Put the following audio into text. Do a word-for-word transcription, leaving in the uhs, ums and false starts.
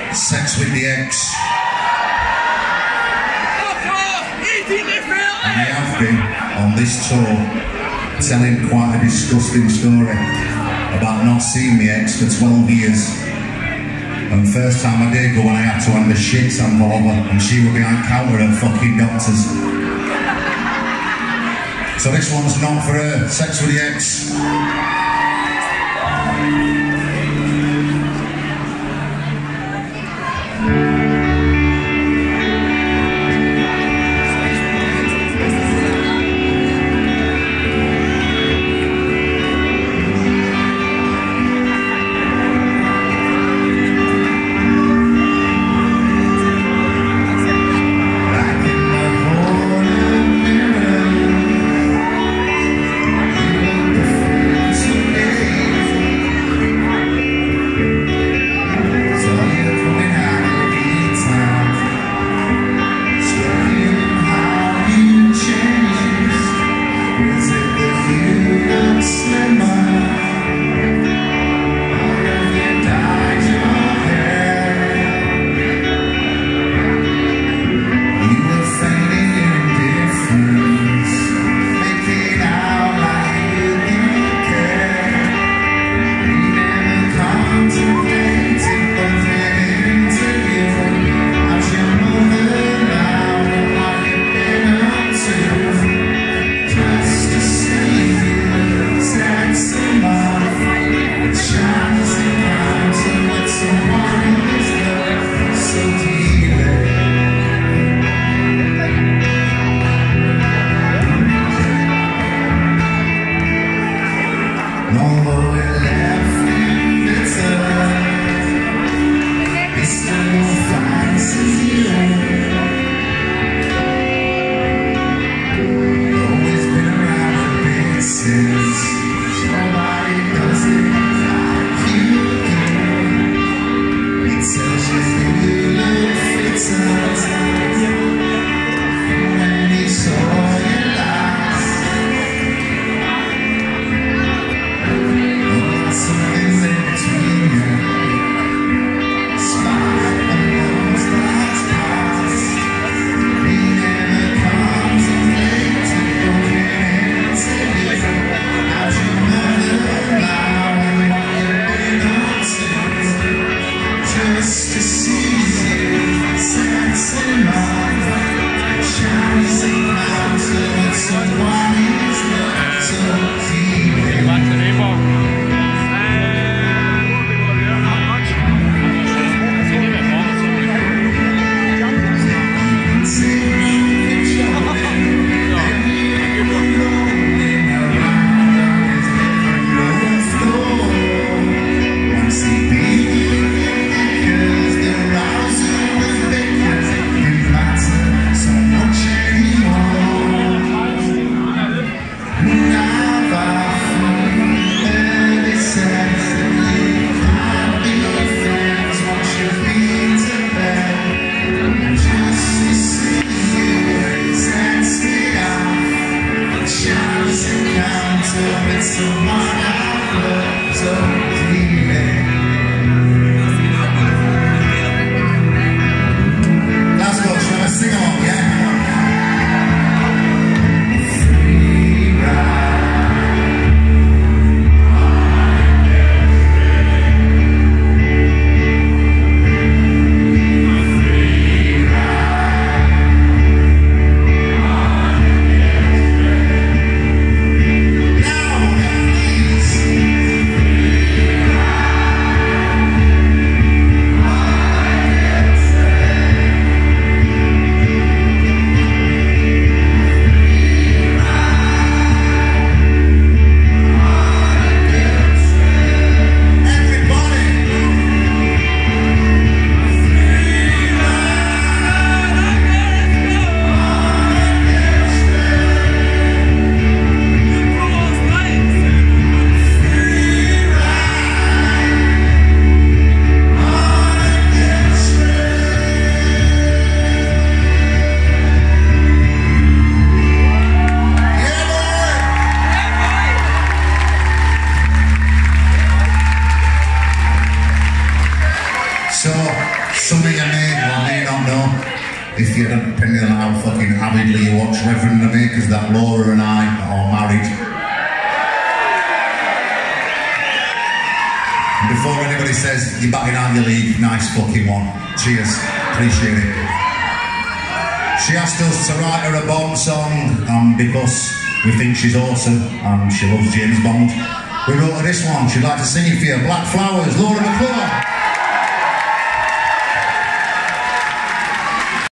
Sex with the Ex. And I have been on this tour telling quite a disgusting story about not seeing my ex for twelve years. And first time I did go when I had to hand a shit sample over and she was behind counter at fucking doctors. So this one's not for her. Sex with the Ex. Some of you may or may not know, if you don't, depending on how fucking avidly you watch Reverend and me, because that Laura and I are married. And before anybody says you're batting out your league, nice fucking one. Cheers, appreciate it. She asked us to write her a Bond song um, because we think she's awesome and she loves James Bond. We wrote her this one, she'd like to sing it for you. Black Flowers, Laura McClure.